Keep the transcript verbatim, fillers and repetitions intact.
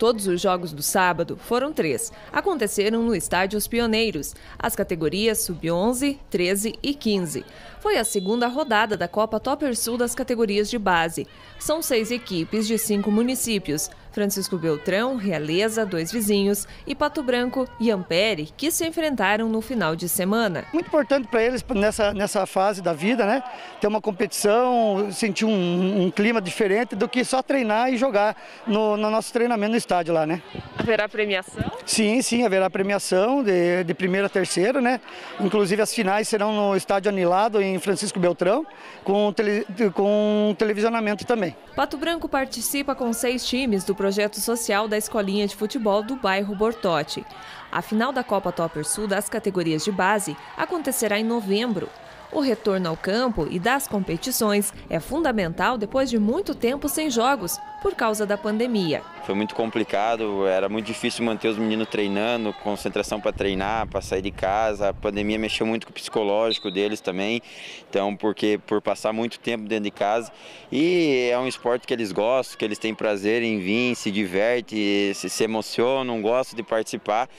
Todos os jogos do sábado, foram três, aconteceram no Estádio Os Pioneiros, as categorias sub onze, treze e quinze. Foi a segunda rodada da Copa Topper Sul das categorias de base. São seis equipes de cinco municípios: Francisco Beltrão, Realeza, Dois Vizinhos e Pato Branco e Ampere, que se enfrentaram no final de semana. Muito importante para eles nessa, nessa fase da vida, né? Ter uma competição, sentir um, um clima diferente do que só treinar e jogar no, no nosso treinamento no estádio lá, né? Haverá premiação? Sim, sim, haverá premiação de, de primeira a terceira, né? Inclusive as finais serão no estádio Anilado, em Francisco Beltrão, com, tele, com televisionamento também. Pato Branco participa com seis times do projeto social da Escolinha de Futebol do bairro Bortote. A final da Copa Topper Sul das categorias de base acontecerá em novembro. O retorno ao campo e das competições é fundamental depois de muito tempo sem jogos, por causa da pandemia. Foi muito complicado, era muito difícil manter os meninos treinando, concentração para treinar, para sair de casa. A pandemia mexeu muito com o psicológico deles também, então porque por passar muito tempo dentro de casa. E é um esporte que eles gostam, que eles têm prazer em vir, se divertem, se, se emocionam, gostam de participar.